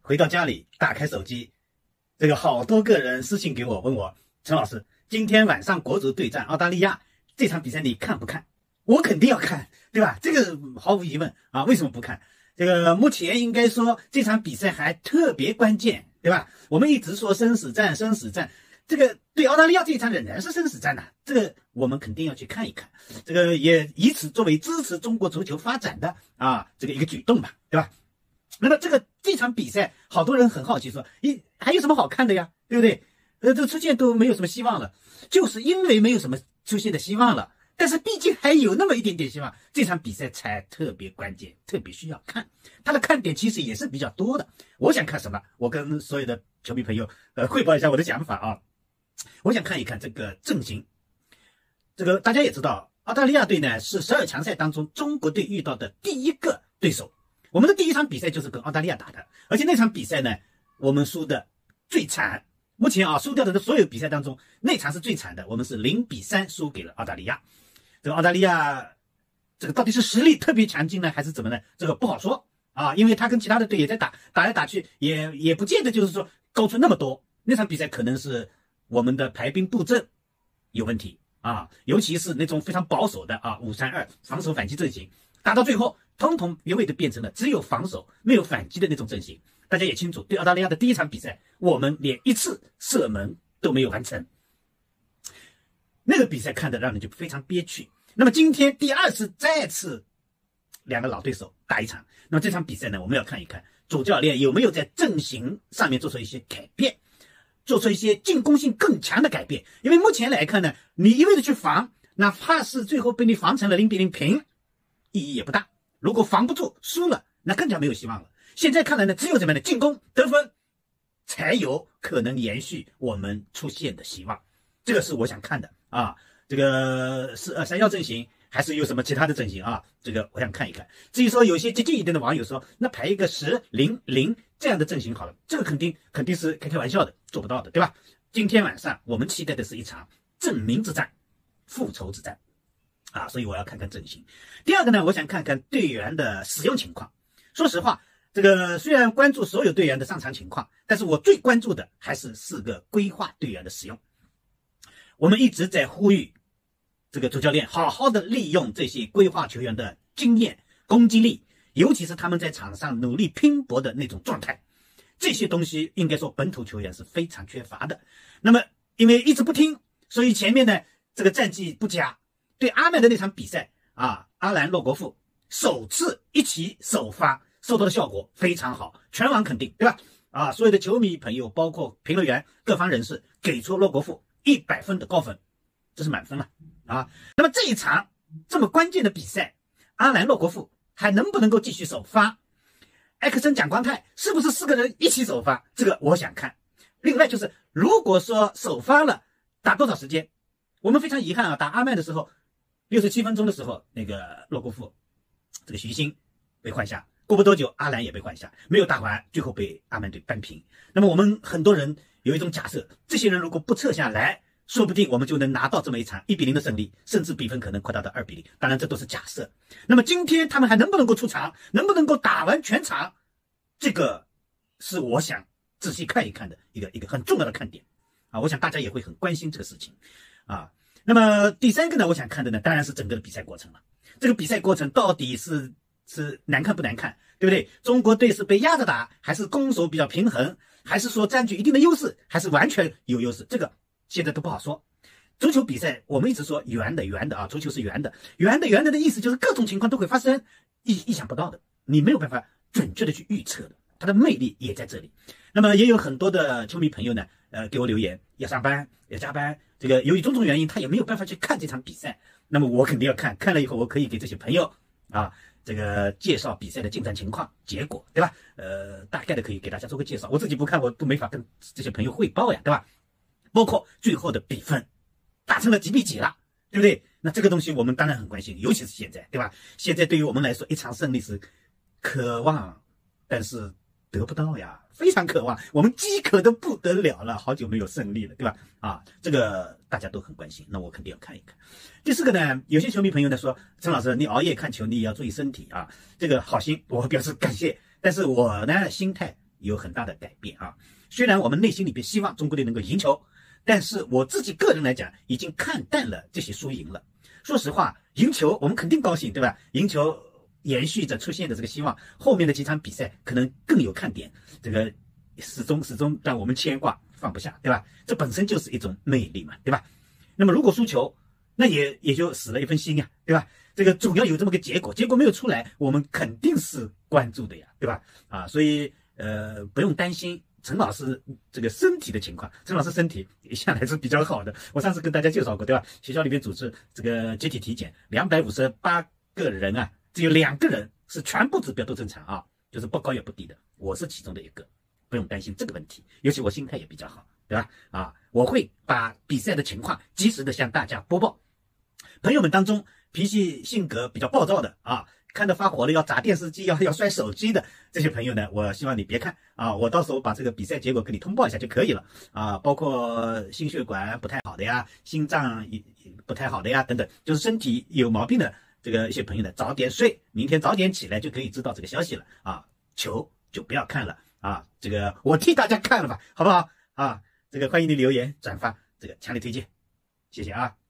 回到家里，打开手机，这个好多个人私信给我，问我陈老师，今天晚上国足对战澳大利亚这场比赛你看不看？我肯定要看，对吧？这个毫无疑问啊，为什么不看？这个目前应该说这场比赛还特别关键，对吧？我们一直说生死战，生死战，这个对澳大利亚这一场仍然是生死战呐，这个我们肯定要去看一看，这个也以此作为支持中国足球发展的这个一个举动吧，对吧？那么这场比赛，好多人很好奇说，还有什么好看的呀？对不对？这出线都没有什么希望了，就是因为没有什么出现的希望了。但是毕竟还有那么一点点希望，这场比赛才特别关键，特别需要看。它的看点其实也是比较多的。我想看什么？我跟所有的球迷朋友汇报一下我的想法啊。我想看一看这个阵型。这个大家也知道，澳大利亚队呢是12强赛当中中国队遇到的第一个对手。我们的第一场比赛就是跟澳大利亚打的，而且那场比赛呢，我们输的最惨。目前输掉的所有比赛当中，那场是最惨的，我们是0-3输给了澳大利亚。这个澳大利亚，这个到底是实力特别强劲呢，还是怎么呢？这个不好说啊，因为他跟其他的队也在打来打去，也不见得就是说高出那么多。那场比赛可能是我们的排兵布阵有问题啊，尤其是那种非常保守的5-3-2防守反击阵型，打到最后，统统原位的变成了只有防守没有反击的那种阵型。大家也清楚，对澳大利亚的第一场比赛，我们连一次射门都没有完成，那个比赛看得让人就非常憋屈。那么今天第二次再次两个老对手打一场，那么这场比赛呢，我们要看一看主教练有没有在阵型上面做出一些改变，做出一些进攻性更强的改变。因为目前来看呢，你一味的去防，哪怕是最后被你防成了0-0平，意义也不大。如果防不住输了，那更加没有希望了。现在看来呢，只有怎么样的进攻得分，才有可能延续我们出线的希望。这个是我想看的啊。这个是2-3-1阵型，还是有什么其他的阵型啊？这个我想看一看。至于说有些激进一点的网友说，那排一个10-0-0这样的阵型好了，这个肯定是开玩笑的，做不到的，对吧？今天晚上我们期待的是一场证明之战，复仇之战啊，所以我要看看阵型。第二个呢，我想看看队员的使用情况。说实话，这个虽然关注所有队员的上场情况，但是我最关注的还是4个规划队员的使用。我们一直在呼吁这个主教练好好的利用这些规划球员的经验、攻击力，尤其是他们在场上努力拼搏的那种状态，这些东西应该说本土球员是非常缺乏的。那么因为一直不听，所以前面呢这个战绩不佳。对阿曼的那场比赛阿兰洛国富首次一起首发收到的效果非常好，全网肯定，对吧？所有的球迷朋友包括评论员各方人士给出洛国富100分的高分，这是满分了那么这一场这么关键的比赛，阿兰洛国富还能不能够继续首发？埃克森蒋光太是不是4个人一起首发？这个我想看。另外就是如果说首发了，打多少时间？我们非常遗憾打阿曼的时候67分钟的时候，那个洛国富这个徐新被换下，过不多久阿兰也被换下，没有打完，最后被阿曼队扳平。那么我们很多人有一种假设，这些人如果不撤下来，说不定我们就能拿到这么一场1-0的胜利，甚至比分可能扩大到2-0。当然这都是假设。那么今天他们还能不能够出场，能不能够打完全场，这个是我想仔细看一看的一个很重要的看点我想大家也会很关心这个事情那么第3个呢，我想看的呢，当然是整个的比赛过程了。这个比赛过程到底是难看不难看，对不对？中国队是被压着打，还是攻守比较平衡，还是说占据一定的优势，还是完全有优势？这个现在都不好说。足球比赛我们一直说圆的足球是圆的的意思就是各种情况都会发生，意想不到的，你没有办法准确的去预测的，它的魅力也在这里。那么也有很多的球迷朋友呢给我留言，要上班要加班，这个由于种种原因他也没有办法去看这场比赛。那么我肯定要看了以后，我可以给这些朋友这个介绍比赛的进展情况结果，对吧？大概的可以给大家做个介绍，我自己不看我都没法跟这些朋友汇报呀，对吧？包括最后的比分打成了几比几了，对不对？那这个东西我们当然很关心，尤其是现在，对吧？现在对于我们来说，一场胜利是渴望，但是得不到呀，非常渴望，我们饥渴的不得了了，好久没有胜利了，对吧？这个大家都很关心，那我肯定要看一看。第4个呢，有些球迷朋友呢说，陈老师你熬夜看球你也要注意身体这个好心我表示感谢，但是我呢心态有很大的改变啊。虽然我们内心里边希望中国队能够赢球，但是我自己个人来讲，已经看淡了这些输赢了。说实话，赢球我们肯定高兴，对吧？赢球延续着出现的这个希望，后面的几场比赛可能更有看点，这个始终让我们牵挂放不下，对吧？这本身就是一种魅力嘛，对吧？那么如果输球，那也就死了一份心呀，对吧？这个总要有这么个结果，结果没有出来，我们肯定是关注的呀，对吧？啊，所以不用担心陈老师这个身体的情况，陈老师身体向来是比较好的。我上次跟大家介绍过，对吧？学校里面组织这个集体体检，258个人啊，只有2个人是全部指标都正常啊，就是不高也不低的，我是其中的一个，不用担心这个问题。尤其我心态也比较好，对吧？啊，我会把比赛的情况及时的向大家播报。朋友们当中脾气性格比较暴躁的啊，看得发火了要砸电视机要摔手机的这些朋友呢，我希望你别看啊，我到时候把这个比赛结果给你通报一下就可以了啊，包括心血管不太好的呀，心脏不太好的呀等等，就是身体有毛病的这个一些朋友呢，早点睡，明天早点起来就可以知道这个消息了啊，球就不要看了啊，这个我替大家看了吧，好不好啊？这个欢迎你留言转发，这个强烈推荐，谢谢啊。